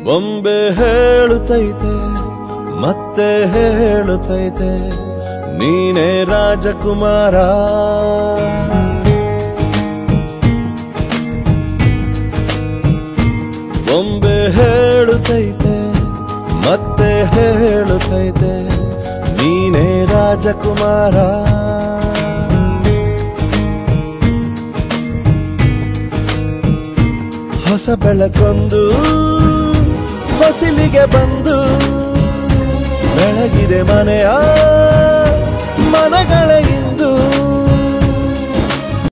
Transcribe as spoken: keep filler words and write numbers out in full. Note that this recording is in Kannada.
ಬೊಂಬೆ ಹೇಳುತ್ತೈತೆ ಮತ್ತೆ ಹೇಳುತ್ತೈತೆ ನೀನೇ ರಾಜಕುಮಾರ. ಬೊಂಬೆ ಹೇಳುತ್ತೈತೆ ಮತ್ತೆ ಹೇಳುತ್ತೈತೆ ನೀನೇ ರಾಜಕುಮಾರ. ಹೊಸ ಬೆಳಕೊಂದು ಹೊಸಿಲಿಗೆ ಬಂದು ಬೆಳಗಿದೆ ಮನೆಯ ಮನಗಳ